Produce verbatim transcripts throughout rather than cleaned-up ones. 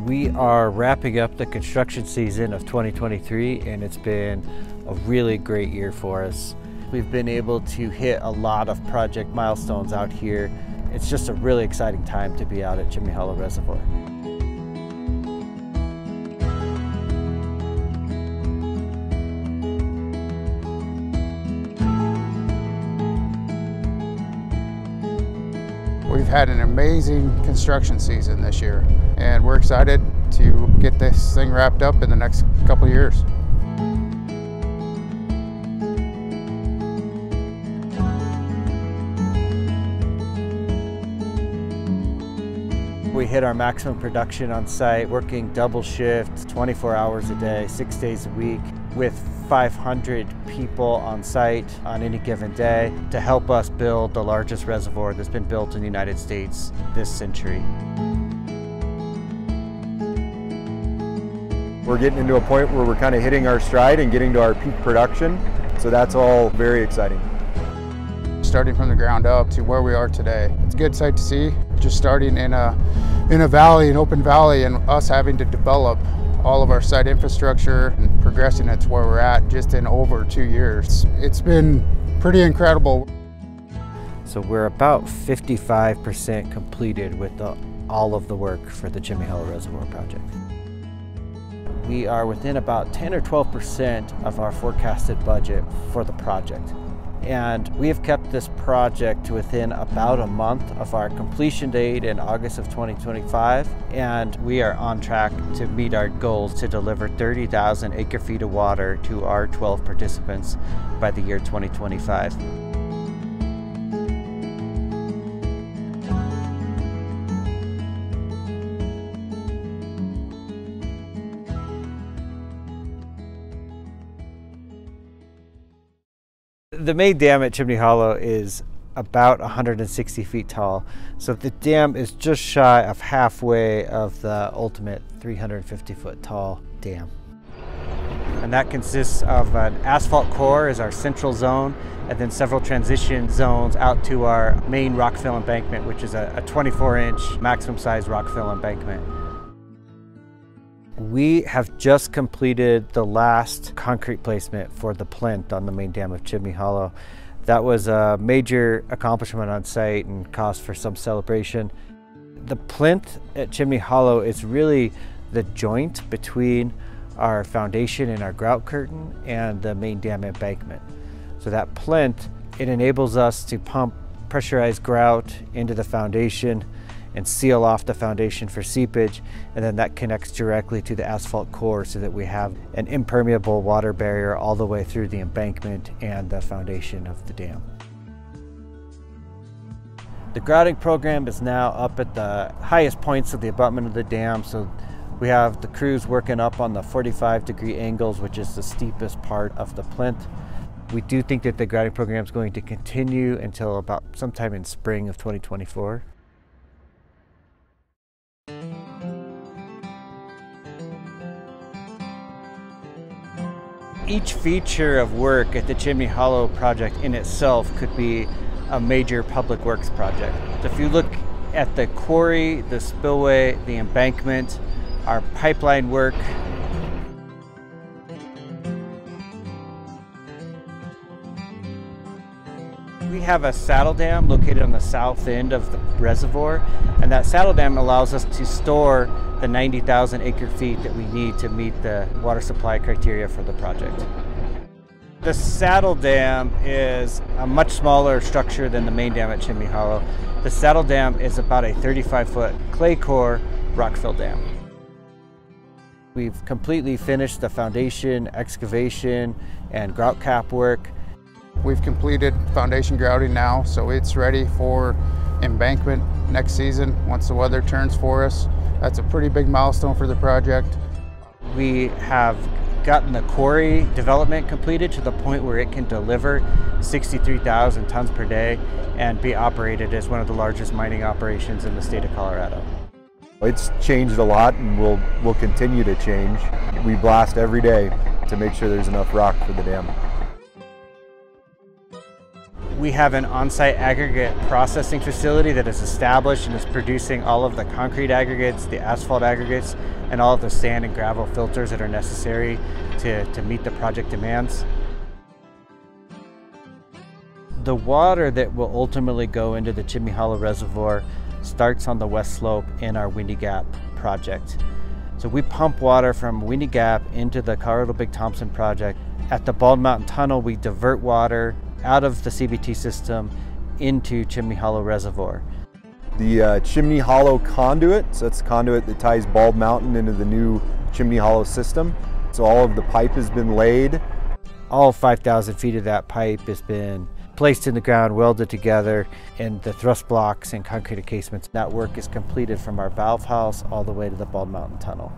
We are wrapping up the construction season of twenty twenty-three, and it's been a really great year for us. We've been able to hit a lot of project milestones out here. It's just a really exciting time to be out at Chimney Hollow Reservoir. We've had an amazing construction season this year, and we're excited to get this thing wrapped up in the next couple of years. We hit our maximum production on site, working double shifts, twenty-four hours a day, six days a week, with five hundred people on site on any given day to help us build the largest reservoir that's been built in the United States this century. We're getting into a point where we're kind of hitting our stride and getting to our peak production, so that's all very exciting. Starting from the ground up to where we are today, it's a good sight to see. Just starting in a in a valley, an open valley, and us having to develop all of our site infrastructure and progressing it to where we're at just in over two years. It's been pretty incredible. So we're about fifty-five percent completed with the, all of the work for the Chimney Hollow Reservoir project. We are within about ten or twelve percent of our forecasted budget for the project. And we have kept this project to within about a month of our completion date in August of twenty twenty-five. And we are on track to meet our goals to deliver thirty thousand acre feet of water to our twelve participants by the year twenty twenty-five. The main dam at Chimney Hollow is about one hundred sixty feet tall, so the dam is just shy of halfway of the ultimate three hundred fifty foot tall dam. And that consists of an asphalt core as our central zone, and then several transition zones out to our main rockfill embankment, which is a twenty-four inch maximum size rockfill embankment. We have just completed the last concrete placement for the plinth on the main dam of Chimney Hollow. That was a major accomplishment on site and cause for some celebration. The plinth at Chimney Hollow is really the joint between our foundation and our grout curtain and the main dam embankment. So that plinth, it enables us to pump pressurized grout into the foundation and seal off the foundation for seepage, and then that connects directly to the asphalt core so that we have an impermeable water barrier all the way through the embankment and the foundation of the dam. The grouting program is now up at the highest points of the abutment of the dam, so we have the crews working up on the forty-five degree angles, which is the steepest part of the plinth. We do think that the grouting program is going to continue until about sometime in spring of twenty twenty-four. Each feature of work at the Chimney Hollow project in itself could be a major public works project. So if you look at the quarry, the spillway, the embankment, our pipeline work, we have a saddle dam located on the south end of the reservoir, and that saddle dam allows us to store the ninety thousand acre feet that we need to meet the water supply criteria for the project. The saddle dam is a much smaller structure than the main dam at Chimney Hollow. The saddle dam is about a thirty-five foot clay core rockfill dam. We've completely finished the foundation, excavation, and grout cap work. We've completed foundation grouting now, so it's ready for embankment next season once the weather turns for us. That's a pretty big milestone for the project. We have gotten the quarry development completed to the point where it can deliver sixty-three thousand tons per day and be operated as one of the largest mining operations in the state of Colorado. It's changed a lot and will will continue to change. We blast every day to make sure there's enough rock for the dam. We have an on-site aggregate processing facility that is established and is producing all of the concrete aggregates, the asphalt aggregates, and all of the sand and gravel filters that are necessary to, to meet the project demands. The water that will ultimately go into the Chimney Hollow Reservoir starts on the west slope in our Windy Gap project. So we pump water from Windy Gap into the Colorado Big Thompson project. At the Bald Mountain Tunnel, we divert water out of the C B T system into Chimney Hollow Reservoir. The uh, Chimney Hollow conduit, so that's the conduit that ties Bald Mountain into the new Chimney Hollow system. So all of the pipe has been laid. All five thousand feet of that pipe has been placed in the ground, welded together, and the thrust blocks and concrete encasements. That work is completed from our valve house all the way to the Bald Mountain Tunnel.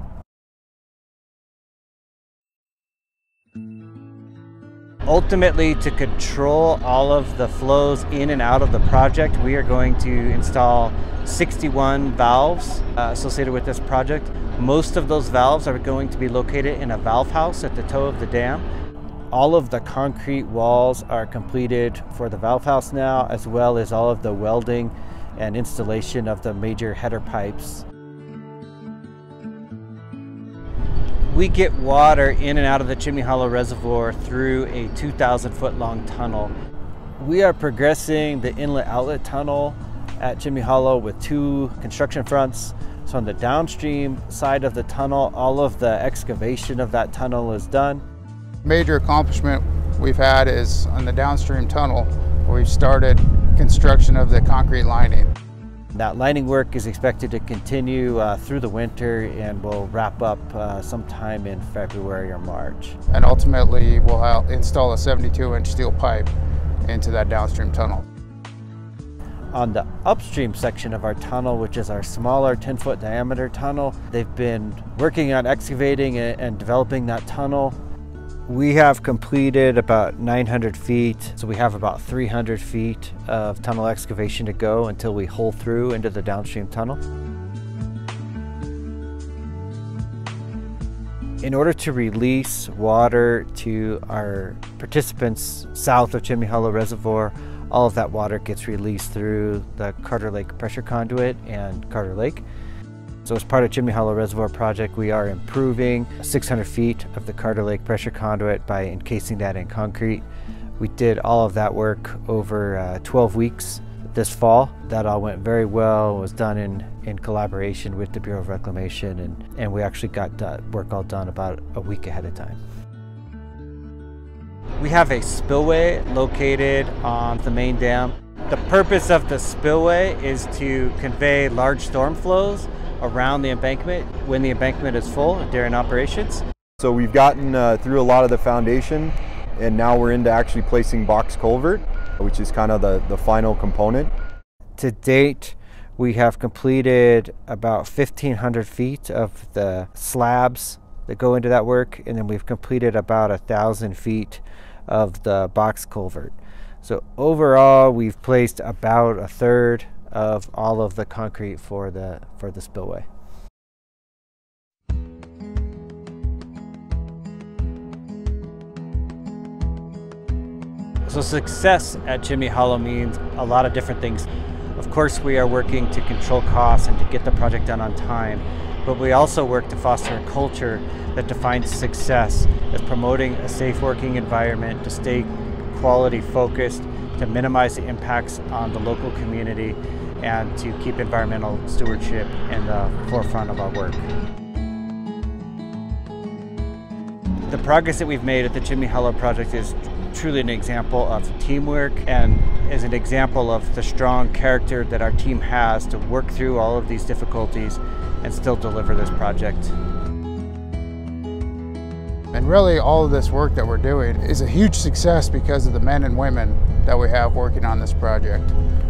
Ultimately, to control all of the flows in and out of the project, we are going to install sixty-one valves uh, associated with this project. Most of those valves are going to be located in a valve house at the toe of the dam. All of the concrete walls are completed for the valve house now, as well as all of the welding and installation of the major header pipes. We get water in and out of the Chimney Hollow Reservoir through a two thousand foot long tunnel. We are progressing the inlet outlet tunnel at Chimney Hollow with two construction fronts. So on the downstream side of the tunnel, all of the excavation of that tunnel is done. Major accomplishment we've had is on the downstream tunnel, where we've started construction of the concrete lining. That lining work is expected to continue uh, through the winter and will wrap up uh, sometime in February or March. And ultimately, we'll have, install a seventy-two inch steel pipe into that downstream tunnel. On the upstream section of our tunnel, which is our smaller ten foot diameter tunnel, they've been working on excavating and developing that tunnel. We have completed about nine hundred feet, so we have about three hundred feet of tunnel excavation to go until we hole through into the downstream tunnel. In order to release water to our participants south of Chimney Hollow Reservoir, all of that water gets released through the Carter Lake pressure conduit and Carter Lake. So as part of Chimney Hollow Reservoir project, we are improving six hundred feet of the Carter Lake pressure conduit by encasing that in concrete. We did all of that work over uh, twelve weeks this fall. That all went very well. It was done in, in collaboration with the Bureau of Reclamation, and, and we actually got done, work all done about a week ahead of time. We have a spillway located on the main dam. The purpose of the spillway is to convey large storm flows around the embankment when the embankment is full during operations. So we've gotten uh, through a lot of the foundation, and now we're into actually placing box culvert, which is kind of the, the final component. To date, we have completed about fifteen hundred feet of the slabs that go into that work, and then we've completed about a thousand feet of the box culvert. So overall, we've placed about a third of all of the concrete for the for the spillway. So success at Chimney Hollow means a lot of different things. Of course, we are working to control costs and to get the project done on time, but we also work to foster a culture that defines success as promoting a safe working environment, to stay quality focused, to minimize the impacts on the local community, and to keep environmental stewardship in the forefront of our work. The progress that we've made at the Chimney Hollow project is truly an example of teamwork, and is an example of the strong character that our team has to work through all of these difficulties and still deliver this project. And really, all of this work that we're doing is a huge success because of the men and women that we have working on this project.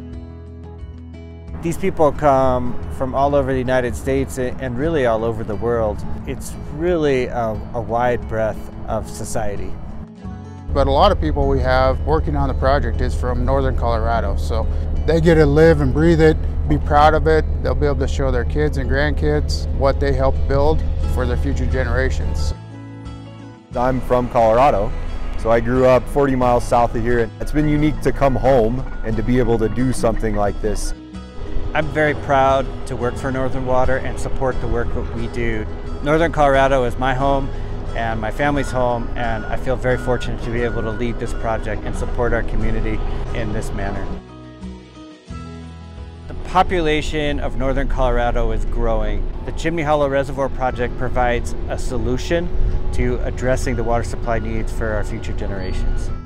These people come from all over the United States and really all over the world. It's really a, a wide breadth of society. But a lot of people we have working on the project is from northern Colorado, so they get to live and breathe it, be proud of it. They'll be able to show their kids and grandkids what they helped build for their future generations. I'm from Colorado, So I grew up forty miles south of here, and it's been unique to come home and to be able to do something like this. I'm very proud to work for Northern Water and support the work that we do. Northern Colorado is my home and my family's home, and I feel very fortunate to be able to lead this project and support our community in this manner. The population of Northern Colorado is growing. The Chimney Hollow Reservoir project provides a solution to addressing the water supply needs for our future generations.